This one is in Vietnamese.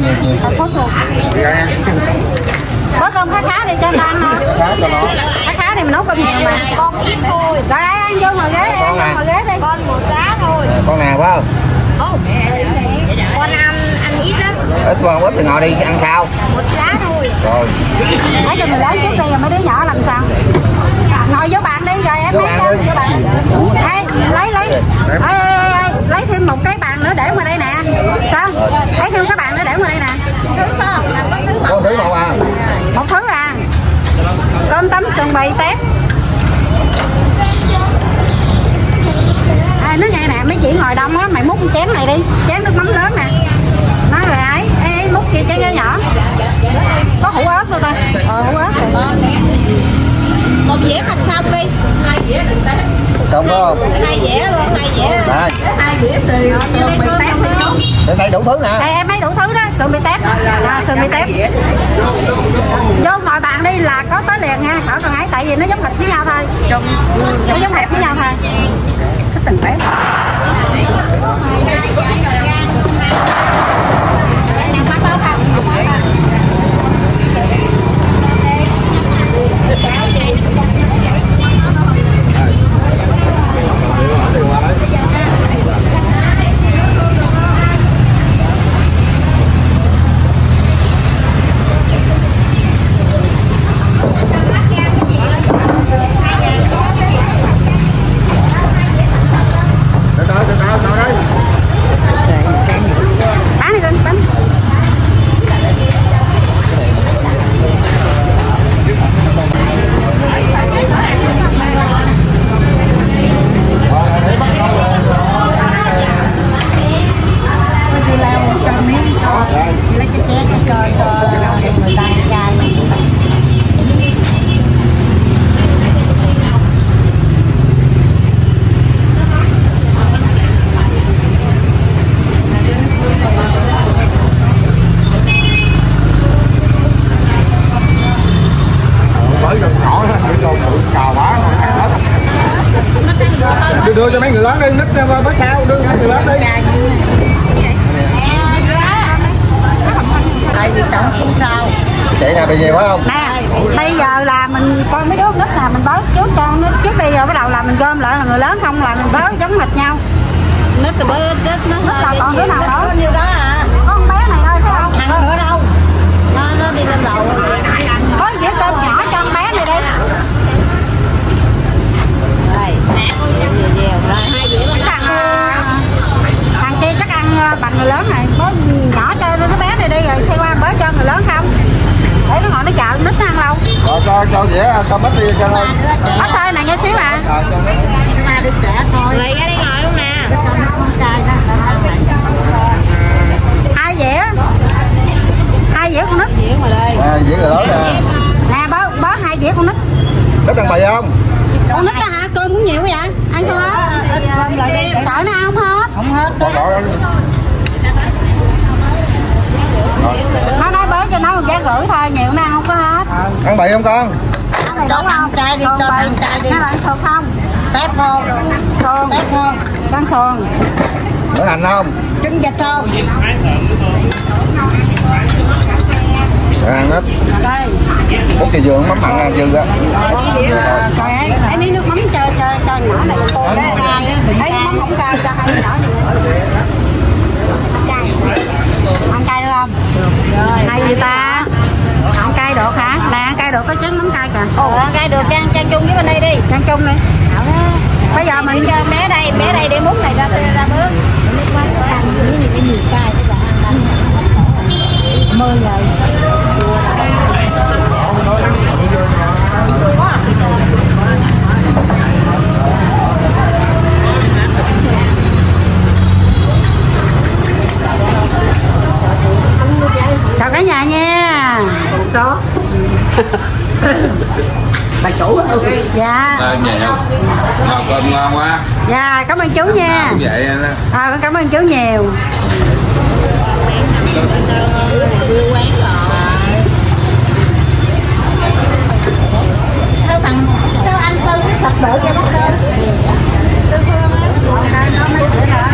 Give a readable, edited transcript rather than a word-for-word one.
nhiều. Phút luôn. Có cơm khá đi cho anh ăn thôi. Khá thì mình nấu cơm nhiều mà. Con ít thôi. Rồi ăn vô ngồi ghế đi, ngồi ghế đi. Con một giá thôi. Con nào phải không? Con ăn ít lắm. Ít con ít thì ngồi đi ăn sao? Một giá thôi. Rồi. Lấy cho người lớn trước đi rồi mấy đứa nhỏ làm sao? Ngồi vô bàn đi rồi em lấy cho vô bàn. Ê, lấy thêm một cái bàn nữa để ngoài đây nè. Sao? Lấy thêm cái bàn nữa để ngoài đây nè. Có thứ một à? Một thứ à? Cơm tấm sườn bì tép. Nói nghe nè, mấy chị ngồi đông á, mày múc chén này đi, chén nước mắm lớn nè. Nói rồi ấy, múc kia chén nhỏ nhỏ. Có hũ ớt luôn ta. Hũ ớt rồi. Một dĩa thành không đi. Không có không? 2 dĩa luôn, 2 dĩa. Đây. 2 dĩa sườn bì tép đi chú. Đây đủ thứ nè. Đây em thấy đủ thứ đó, sườn bì tép. Sườn bì tép. Vô ngồi bàn đi là có tới liền nha, khỏi cần ấy, tại vì nó giống thịt với nhau thôi. Nó giống thịt với nhau thôi. Thích tình bé. Đưa cho mấy người lớn đi, nít có sao, đưa mấy người lớn đi. Tại vì trọng không sao. Chị nào bị gì phải không? Nè, bây giờ là mình coi mấy đứa nít là mình bớt trước con nít trước đi rồi bắt đầu là mình gom lại là người lớn không là mình bớt giống hệt nhau. Nít là bớt nít là còn đứa nào nữa? Nhiêu đó à? Có con bé này thôi phải không? Thằng nữa đâu? Nó đi lên đầu. Có dĩa cơm nhỏ cho con bé này đi. Thằng kia chắc ăn bằng người lớn này, bớt nhỏ cho đứa bé này đi rồi xe qua bớt cho người lớn không? Để nó ngồi nó chợ nít nó ăn lâu. Rồi cho dĩa cơm ít đi cho thôi. Ít thôi này nha xíu à. Chúng ta đi trẻ thôi. Lấy ra đây ngồi luôn nè. 2 dĩa. 2 dĩa con nít. Dĩa ngoài đây. Dĩa người lớn nè. Nè bớt 2 dĩa con nít. Nít ăn bì không? Con nít đó hả? Cơm cũng nhiều vậy? Ăn sao hết? Cơm lại đi. Sợ nó ăn không hết? Không hết. Nó nói bớt cho nó 1 giá rưỡi thôi, nhiều nó ăn không có hết. Ăn bì không con? Ăn bì đúng không? Chay đi, cho ăn chay đi. Nó ăn sườn không? Tép không? Sườn. Tép không? Ăn sườn. Nữa hành không? Trứng vịt không? Ăn ít. Đây. Bút thì dường mắm mặn ăn dư á. Trời ơi, thấy miếng nước mắm cho nhỏ này cô cái. Thấy mắm không cao cho hai nhỏ này. Ăn cay được không? Hay gì ta? Ăn cay được hả? Nè ăn cay được có chén mắm cay kìa. Ồ ăn cay được chan chung với bên đây đi. Chan chung đi. Bây giờ mình cho bé đây để múc này ra bớt. Cái nhiều cay các bạn ăn mơ rồi. Chào cả nhà nha. Đó. Bà chủ ơi. Dạ. Lên vậy không? Mà cơm ngon quá. Dạ, cảm ơn chú nha. Vậy đó. Con cảm ơn chú nhiều. Sao anh Tư thật bự vậy bác ơi? Tư Phương á. Nó mấy bữa nữa.